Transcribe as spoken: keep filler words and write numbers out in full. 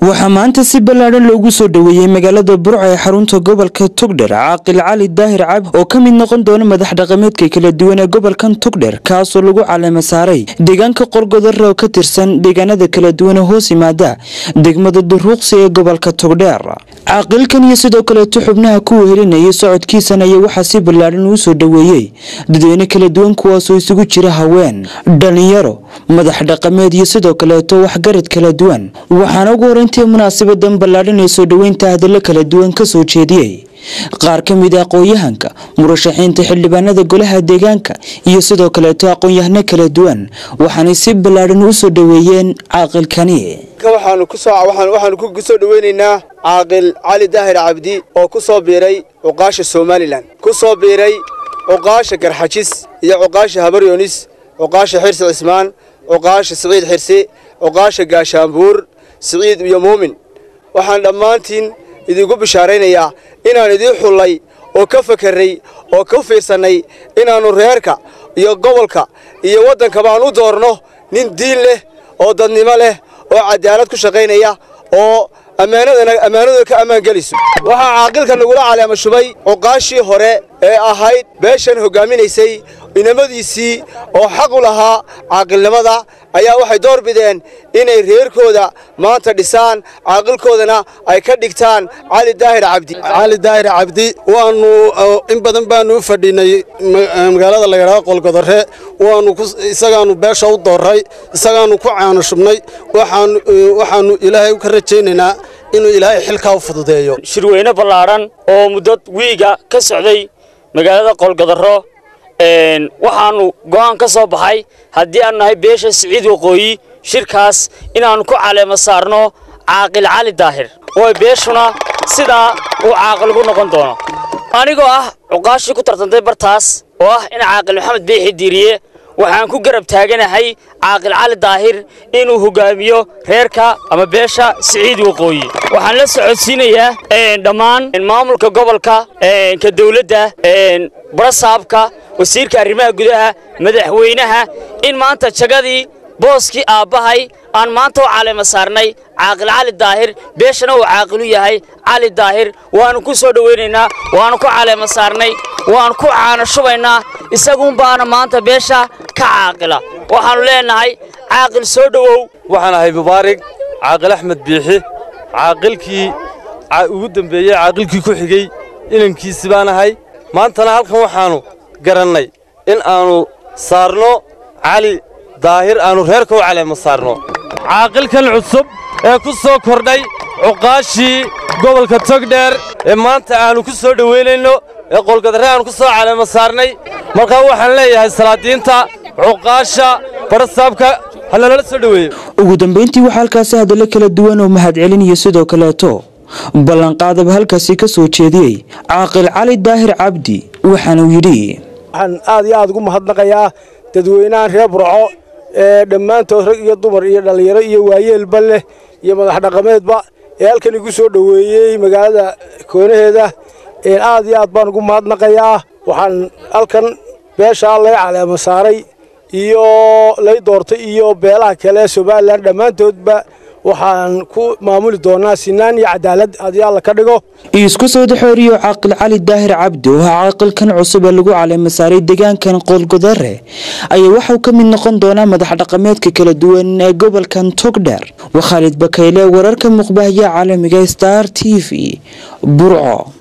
waxaa maanta si ballaaran loogu soo dhaweeyay magaalada Burco ee xarunta gobolka Togdheer Caaqil Cali Daahir Cabdi oo kamid noqon doona madax dhaqameedka kala duwan ee gobolkan Togdheer kaas oo lagu caleema saaray deegaanka Qorgodare oo ka tirsan deegaanada kala duwan ee hoos yimaada degmada Duruuqsi ee gobolka Togdheer. Caaqilkan iyo sidoo kale xubnaha ku wehelinayay socodkiisana ayaa waxaa si ballaaran u soo dhaweeyay dadweyne kala duwan kuwaas oo isugu jira haween, dhalinyaro, madax dhaqameed iyo sidoo kale waxgarad kala duwan. waxaana ugu horeyntii munaasabadan ballaaran ee soo dhaweynta hadallo kala duwan ka soo jeediyay qaar ka mid ah aqoonyahanka murashaxiinta xildhibaanada golaha deegaanka iyo sidoo kale aqoonyahano kala duwan waxaana si ballaaran u soo dhaweeyeen caaqilkani. waxaanu ku soo waxaanu waxaanu ku soo dhaweynaynaa Caaqil Cali Daahir Cabdi oo ku soo biiray uqaasha Somaliland ku soo biiray uqaasha Garxajis iyo uqaasha Habaryoonis uqaasha Xirsi Cismaan uqaasha Saciid Xirsi uqaasha Gaashaanbuur Saciid iyo Muumin. waxaan dhamaantiin idigu bishaareynayaa inaan idin xulay oo ka fakiray oo ka fiirsanay inaanu reerka iyo gobolka iyo wadanka baan u doorno nin diin leh oo dadnimo leh oo cadaalad ku shaqeynaya oo amaanadana amaanada ka amaan galiso. waxa caaqilka nagula caleema shubay uqaashii hore ee ahayd beeshan hogaaminaysay inamadiisii oo xaq u lahaa caaqilnimada ayaa waxay door bideen inay reerkooda maanta dhisaan caaqilkoodana ay ka dhigtaan Cali Daahir Cabdi. Cali Daahir Cabdi waanu in badan baanu u fadhinay magaalada la yiraahdo Qorgodare waanu isagaanu beesha u dooray isagaanu ku caano shubnay waxaan waxaanu Ilaahay ka rajaynaynaa inuu Ilaahay xilka u fududeeyo. shirweyne ballaaran oo muddo wiiga ka socday magaalada Qorgodare een waxaanu go'aan ka soo baxay hadii aan nahay beesha Saciid Waqooyi shirkaas inaanu ku caleema saarno Caaqil Cali Daahir oo beeshuna sida uu caaqil ugu noqon doono. anigoo ah uqaashi ku tartantay bartaas oo ah in Caaqil Maxamed Biixi Diiriye waxaan ku garab taaganahay Caaqil Cali Daahir inuu hogaamiyo reerka ama beesha Saciid Waqooyi. waxaan la socodsiinayaa een dhamaan maamulka gobolka een ka dawladda een barasaabka wasiirka arrimaha gudaha madaxweynaha in maanta jagadii booski aabahay aan maanta u caleema saarnay Caaqil Cali Daahir beeshana uu caaqil u yahay Cali Daahir waanu ku soo dhaweynaynaa waanu ku caleema saarnay waan ku caano shubaynaa isagu baana maanta beesha ka caaqila. waxaanu leenahay caaqil soo dhawow. waxaan ahay mubaarig Caaqil Axmed Biixi caaqilkii ugu dambeeyay caaqilkii ku xigay inankiisi baan ahay maantana halkan waxaanu garanay in aanu saarno Cali Daahir aanu reerka u caleema saarno. caaqilkan cusub ee ku soo kordhay uqaashi gobolka Togdheer ee maanta aanu ku soo dhaweynayno ee Qorgodare aanu ku soo caleema saarnay marka waxaan leeyahay salaadiinta uqaasha barasaabka halala soo dhaweeyo. ugu dambeyntii waxa halkaas hadallo kala duwan oo mahad celin iyo sidoo kale to ballan qaadab halkaasi ka soo jeediyay Caaqil Cali Daahir Cabdi waxaana uu yiri waxaan aad iyo aad ugu mahadnaqayaa dadweynaha reer Burco ee dhamaantood rag iyo dumar iyo dhalinyaro iyo waayeelba leh iyo madax dhaqameedba ee halkan igu soo dhaweeyay magaalada koonaheeda ee aad iyo aad baan ugu mahadnaqayaa. waxaan halkan beesha la caleema saaray iyo lay doortay iyo beelaha kale Somaliland dhamaantoodba waxaan ku maamuli doonaa sinaan iyo cadaalad hadii alla ka dhigo. isku soo dhaxooriyo Caaqil Cali Daahir Cabdi oo caaqilkan cusub ee lagu caleema saaray deegaankan Qorgodare ayaa waxa uu ka mid noqon doona madax dhaqameedka kala duwan ee gobolkan Togdheer. Khalid Bakayle wararka muqbahaya caalamiga Star T V Burco.